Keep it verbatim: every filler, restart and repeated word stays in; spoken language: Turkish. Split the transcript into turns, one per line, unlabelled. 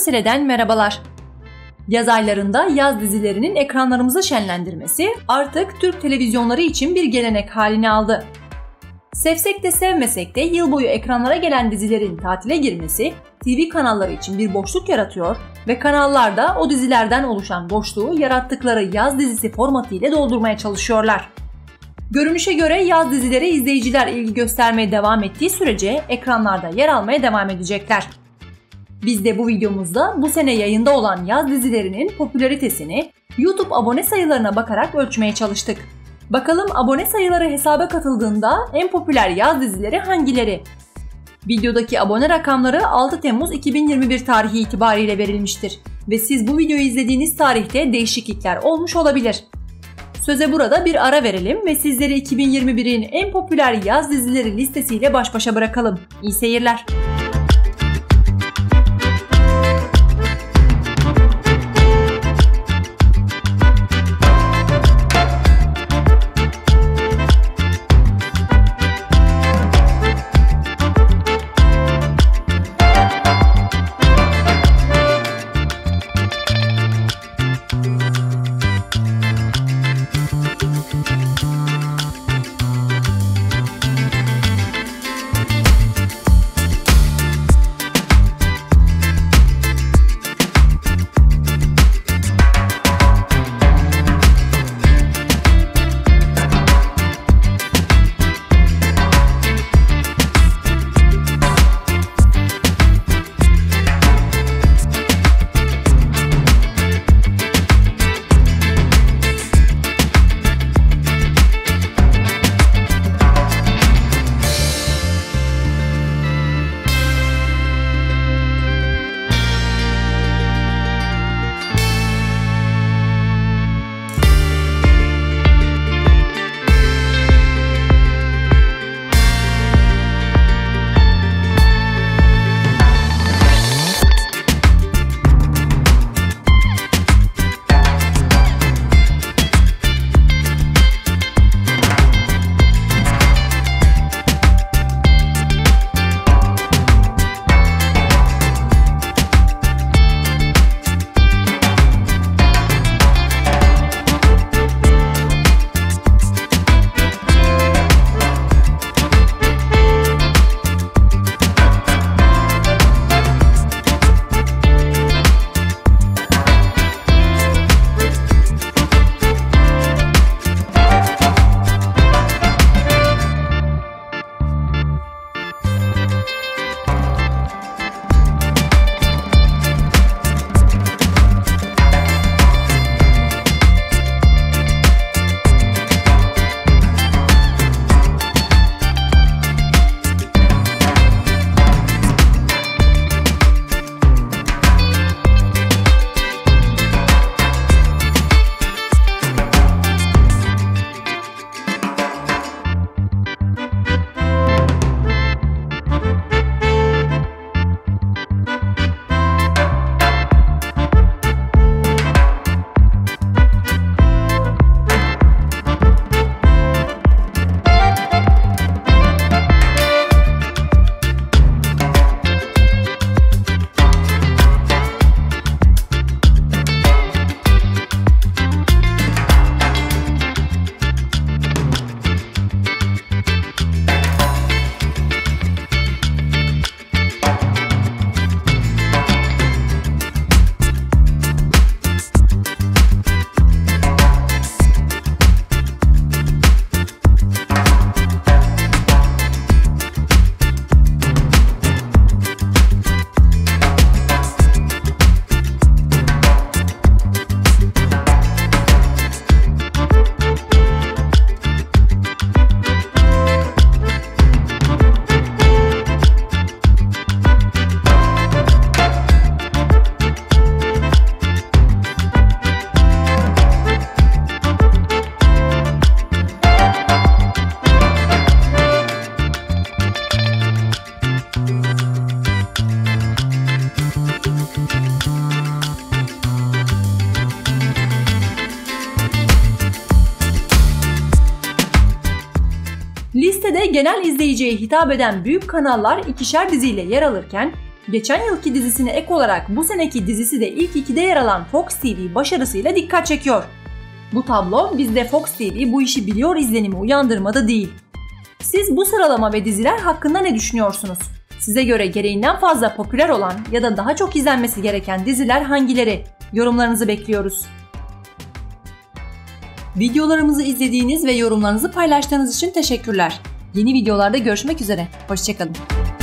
Sile'den merhabalar. Yaz aylarında yaz dizilerinin ekranlarımızı şenlendirmesi artık Türk televizyonları için bir gelenek haline aldı. Sevsek de sevmesek de yıl boyu ekranlara gelen dizilerin tatile girmesi T V kanalları için bir boşluk yaratıyor ve kanallar da o dizilerden oluşan boşluğu yarattıkları yaz dizisi formatı ile doldurmaya çalışıyorlar. Görünüşe göre yaz dizileri izleyiciler ilgi göstermeye devam ettiği sürece ekranlarda yer almaya devam edecekler. Biz de bu videomuzda bu sene yayında olan yaz dizilerinin popülaritesini YouTube abone sayılarına bakarak ölçmeye çalıştık. Bakalım abone sayıları hesaba katıldığında en popüler yaz dizileri hangileri? Videodaki abone rakamları altı Temmuz iki bin yirmi bir tarihi itibariyle verilmiştir ve siz bu videoyu izlediğiniz tarihte değişiklikler olmuş olabilir. Söze burada bir ara verelim ve sizleri iki bin yirmi birin en popüler yaz dizileri listesiyle baş başa bırakalım. İyi seyirler. Listede genel izleyiciye hitap eden büyük kanallar ikişer diziyle yer alırken Geçen yılki dizisine ek olarak bu seneki dizisi de ilk ikide yer alan Fox T V başarısıyla dikkat çekiyor. Bu tablo bizde Fox T V bu işi biliyor izlenimi uyandırmadı değil. Siz bu sıralama ve diziler hakkında ne düşünüyorsunuz? Size göre gereğinden fazla popüler olan ya da daha çok izlenmesi gereken diziler hangileri? Yorumlarınızı bekliyoruz. Videolarımızı izlediğiniz ve yorumlarınızı paylaştığınız için teşekkürler. Yeni videolarda görüşmek üzere. Hoşça kalın.